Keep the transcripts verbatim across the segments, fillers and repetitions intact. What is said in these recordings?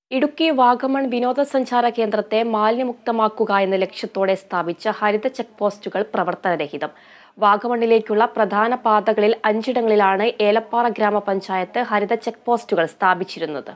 ഇടുക്കി വാഗമൺ വിനോദസഞ്ചാര കേന്ദ്രത്തെ മാലിന്യമുക്തമാക്കുക എന്ന ലക്ഷ്യത്തോടെ സ്ഥാപിച്ച ഹരിത ചെക്ക് പോസ്റ്റുകൾ പ്രവർത്തനരഹിതം. വാഗമണിലേക്കുള്ള പ്രധാന പാതകളിൽ അഞ്ചിടങ്ങളിലാണ് ഏലപ്പാറ ഗ്രാമപഞ്ചായത്ത് ഹരിത ചെക്ക് പോസ്റ്റുകൾ സ്ഥാപിച്ചിരുന്നത്.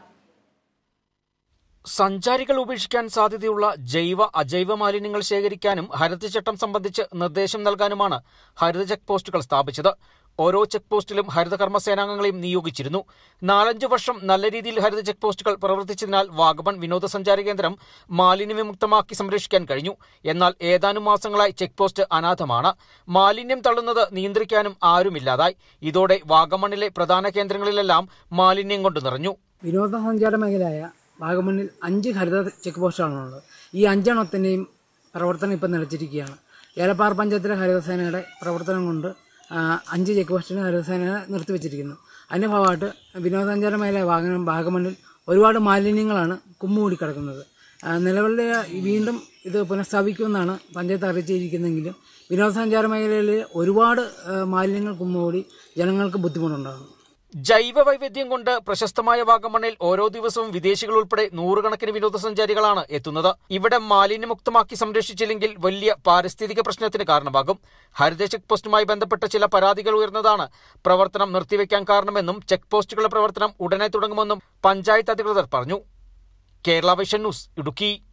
സഞ്ചാരികൾ ഉപേക്ഷിക്കാൻ സാധ്യതയുള്ള ജൈവ അജൈവ മാലിന്യങ്ങൾ ശേഖരിക്കാനും ഹരിതചട്ടം സംബന്ധിച്ച് നിർദ്ദേശം നൽകാനുമാണ് ഹരിത ചെക്ക് പോസ്റ്റുകൾ സ്ഥാപിച്ചത്. ഓരോ ചെക്ക് പോസ്റ്റിലും ഹരിത കർമ്മസേനാംഗങ്ങളെയും നിയോഗിച്ചിരുന്നു. നാലഞ്ചു വർഷം നല്ല രീതിയിൽ ഹരിത ചെക്ക് പോസ്റ്റുകൾ പ്രവർത്തിച്ചതിനാൽ വാഗമൺ വിനോദസഞ്ചാര കേന്ദ്രം മാലിന്യവിമുക്തമാക്കി സംരക്ഷിക്കാൻ കഴിഞ്ഞു. എന്നാൽ ഏതാനും മാസങ്ങളായി ചെക്ക് പോസ്റ്റ് അനാഥമാണ്. മാലിന്യം തള്ളുന്നത് നിയന്ത്രിക്കാനും ആരുമില്ലാതായി. ഇതോടെ വാഗമണിലെ പ്രധാന കേന്ദ്രങ്ങളിലെല്ലാം മാലിന്യം കൊണ്ട് നിറഞ്ഞു. വിനോദസഞ്ചാര മേഖലയായ വാഗമണിൽ അഞ്ച് ഹരിത ചെക്ക് പോസ്റ്റുകളാണുള്ളത്. ഈ അഞ്ചെണ്ണത്തിൻ്റെയും പ്രവർത്തനം ഇപ്പം നിലച്ചിരിക്കുകയാണ്. ഏലപ്പാറ പഞ്ചായത്തിലെ ഹരിതസേനയുടെ പ്രവർത്തനം കൊണ്ട് അഞ്ച് ചെക്ക് പോസ്റ്റിന് ഹരിതസേന നിർത്തിവെച്ചിരിക്കുന്നു. അതിൻ്റെ ഭാഗമായിട്ട് വിനോദസഞ്ചാര മേഖല വാഗമൺ വാഗമണിൽ ഒരുപാട് മാലിന്യങ്ങളാണ് കുമ്മുകൂടി കിടക്കുന്നത്. നിലവിലെ വീണ്ടും ഇത് പുനഃസ്ഥാപിക്കുമെന്നാണ് പഞ്ചായത്ത് അറിയിച്ചിരിക്കുന്നതെങ്കിലും വിനോദസഞ്ചാര മേഖലയിൽ ഒരുപാട് മാലിന്യങ്ങൾ കുമ്മുകൂടി ജനങ്ങൾക്ക് ബുദ്ധിമുട്ടുണ്ടാകുന്നു. ജൈവ വൈവിധ്യം കൊണ്ട് പ്രശസ്തമായ വാഗമണിൽ ഓരോ ദിവസവും വിദേശികൾ ഉൾപ്പെടെ നൂറുകണക്കിന് വിനോദസഞ്ചാരികളാണ് എത്തുന്നത്. ഇവിടെ മാലിന്യമുക്തമാക്കി സംരക്ഷിച്ചില്ലെങ്കിൽ വലിയ പാരിസ്ഥിതിക പ്രശ്നത്തിന് കാരണമാകും. ഹരിത ചെക്ക് പോസ്റ്റുമായി ബന്ധപ്പെട്ട ചില പരാതികൾ ഉയർന്നതാണ് പ്രവർത്തനം നിർത്തിവെക്കാൻ കാരണമെന്നും ചെക്ക് പോസ്റ്റുകളുടെ പ്രവർത്തനം ഉടനെ തുടങ്ങുമെന്നും പഞ്ചായത്ത് അധികൃതർ പറഞ്ഞു. Kerala vision news, Idukki.